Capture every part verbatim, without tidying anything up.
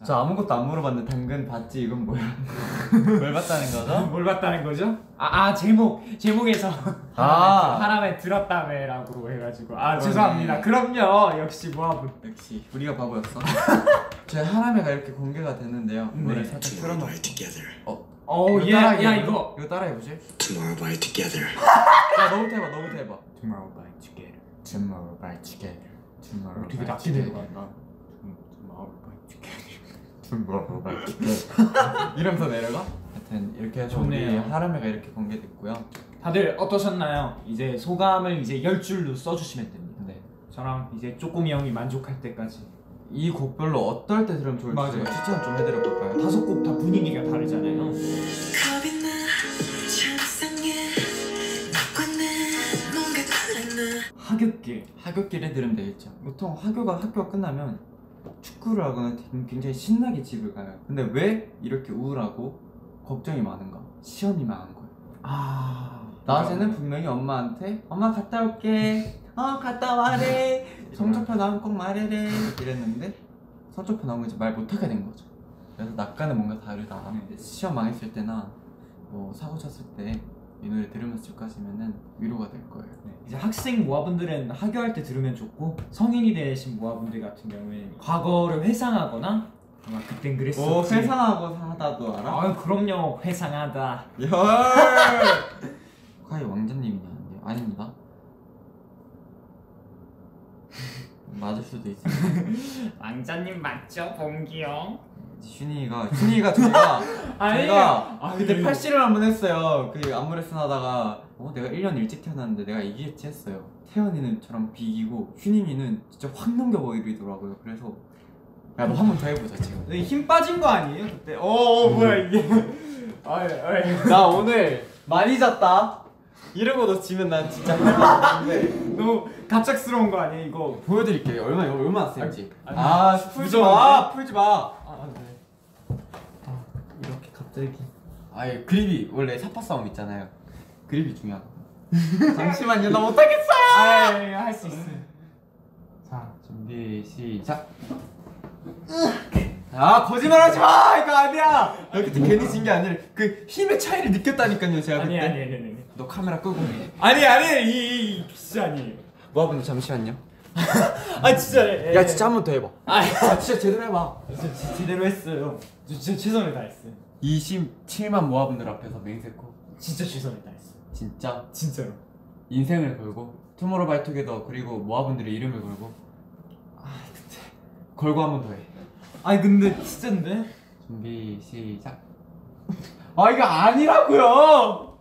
저 아무것도 안 물어봤는데 당근 봤지? 이건 뭐야? 뭘 봤다는 거죠? 뭘 봤다는 거죠? 아, 아 제목 제목에서 아 하람에 들었다며라고 해가지고 아 죄송합니다. 그럼요. 역시 모아분. 역시 우리가 바보였어. 제 하람회가 이렇게 공개가 됐는데요. 노래 네. 살짝 틀어놓고. 어, 어, 이거 얘, 따라해, 야 이거. 이거. 이거 따라해보지. Tomorrow by together. 야 너부터 해봐, 너부터 해봐. Tomorrow by together. Tomorrow by together. Tomorrow 되게 by 낮게 together. 내려간다. Tomorrow by together. Tomorrow by together. 이러면서 내려가? 하여튼 이렇게 해서 우리 좋네요. 하람회가 이렇게 공개됐고요. 다들 어떠셨나요? 이제 소감을 이제 열 줄로 써주시면 됩니다. 네. 저랑 이제 쪼꼬미 형이 만족할 때까지. 이 곡별로 어떨 때 들으면 좋을지 맞아요. 제가 추천 좀 해드려볼까요? 다섯 곡 다 분위기가 다르잖아요. 하굣길. 하굣길에 들으면 되겠죠. 보통 하교가 학교가 끝나면 축구를 하거나 굉장히 신나게 집을 가요. 근데 왜 이렇게 우울하고 걱정이 많은가? 시험이 망한 거예요. 아... 낮에는 분명히 엄마한테 엄마 갔다 올게, 어 갔다 와래, 성적표 나오면 꼭 말해래 이랬는데 성적표 나오면 이제 말 못하게 된 거죠. 그래서 낮과는 뭔가 다르다. 네. 시험 망했을 때나 뭐 사고 쳤을 때 이 노래 들으면서 집 가시면은 위로가 될 거예요. 네. 이제 학생 모아분들은 하교할 때 들으면 좋고, 성인이 되신 모아분들 같은 경우에는 과거를 회상하거나 아마 그땐 그랬었지. 오, 회상하고 사다도 알아? 아 그럼요. 회상하다. 열! 과연 왕자님이냐는데요? 아닙니다. 맞을 수도 있어요. 왕자님 맞죠? 봉기 형? 슈니가 슈니가 저희가 아니, 저희가 아니. 그때 팔씨를 한번 했어요. 그 안무 레슨 하다가 어 내가 일 년 일찍 태어났는데 내가 이기겠지 했어요. 태연이는 저랑 비기고 슈니는 진짜 확 넘겨버리더라고요. 그래서 야 너 한 번 더 해보자 지금. 힘 빠진 거 아니에요 그때? 어, 어 뭐야 이게? 아이 아이 나 오늘 많이 잤다. 이러고 너 지면 난 진짜 할 말 없는데. 너무 갑작스러운 거 아니에요 이거? 보여드릴게요. 얼마나 얼마나 센지. 아니, 아 풀지 무서운데? 마, 풀지 마. 아 네. 아 이렇게 갑자기. 아예 그립이 원래 사파 싸움 있잖아요. 그립이 중요하다. 잠시만요, 나 못하겠어요. 아할 수 있어. 자 준비 시작. 아 거짓말하지 마. 이거 아니야. 나 그때 괜히 진 게 아니라 그 힘의 차이를 느꼈다니까요 제가 아니 그때. 아니 아니 아니 너 카메라 끄고 해. 아니 아니 이, 이 진짜 아니에요. 모아분들 잠시만요. 아 진짜. 예, 야 진짜 한 번 더 해봐. 아 아 진짜 제대로 해봐. 저 지- 제대로 했어요. 저 진짜 최선을 다했어요. 이십칠만 모아분들 앞에서 맹세코. 진짜 최선을 다했어. 진짜 진짜로. 인생을 걸고 투모로우바이투게더 그리고 모아분들의 이름을 걸고 아 그때 걸고 한 번 더 해. 아니 근데 진짜인데? 준비 시작. 아 이거 아니라고요.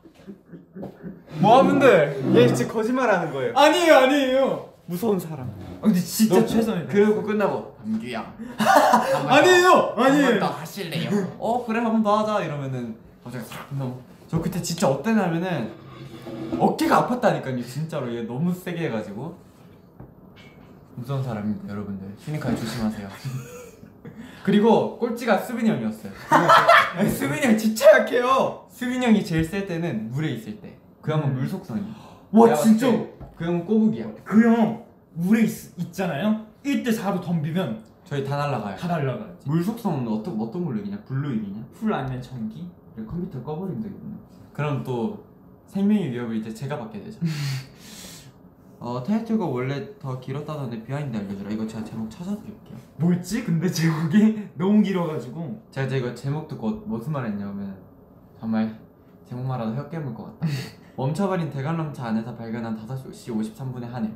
모아분들 얘 진짜 거짓말하는 거예요. 아니에요 아니에요. 무서운 사람. 아 근데 진짜 너 최선을 다했어. 그러고 끝나고 담규야. 아니에요 아니에요. 한번 더 하실래요? 어 그래 한 번 더 하자 이러면은 갑자기 싹 넘어. 저 그때 진짜 어땠냐면은 어깨가 아팠다니까요 진짜로. 얘 너무 세게 해가지고. 무서운 사람입니다 여러분들. 휴니카이 조심하세요. 그리고 꼴찌가 수빈이 형이었어요. 아니, 수빈이 형 진짜 약해요. 수빈이 형이 제일 셀 때는 물에 있을 때. 그 형은 물 속성이야. 와 내가 진짜. 봤을 때 그 형은 꼬북이야. 그 형 물에 있, 있잖아요. 일 대 사로 덤비면 저희 다 날라가요. 다 날라가요. 물 속성은 어떤 어떤 걸로 이기냐? 불로 이기냐? 풀 아니면 전기? 그래, 컴퓨터 꺼버리면 되겠네. 그럼 또 생명의 위협을 이제 제가 받게 되죠. 어 타이틀곡 원래 더 길었다던데 비하인드 알려주라. 이거 제가 제목 찾아드릴게요. 뭐였지? 근데 제목이 너무 길어가지고. 제가 이제 이거 제목 듣고 무슨 말 했냐면 정말 제목만 해도 혀 깨물 것 같다. 멈춰버린 대관람차 안에서 발견한 다섯 시 오십삼 분의 하늘.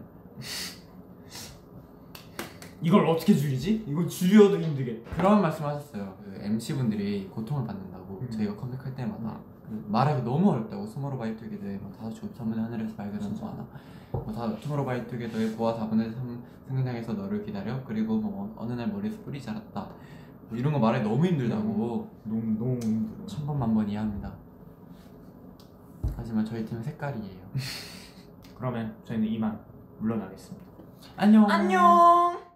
이걸 어떻게 줄이지? 이거 줄여도 힘들겠다. 그런 말씀하셨어요. 그 엠씨분들이 고통을 받는다고. 음. 저희가 컴백할 때마다 그 말하기 너무 어렵다고. 투모로우바이투게더의 뭐 다섯 시 오십삼 분의 하늘에서 발견한 거 하나, 뭐 투모로우바이투게더의 보아 사분의 삼 승강장에서 너를 기다려, 그리고 뭐 어느 날 머리에서 뿌리 자랐다, 뭐 이런 거 말하기 너무 힘들다고. 너무 너무 힘들어. 천번만 번 이해합니다. 하지만 저희 팀은 색깔이에요. 그러면 저희는 이만 물러나겠습니다. 안녕. 안녕.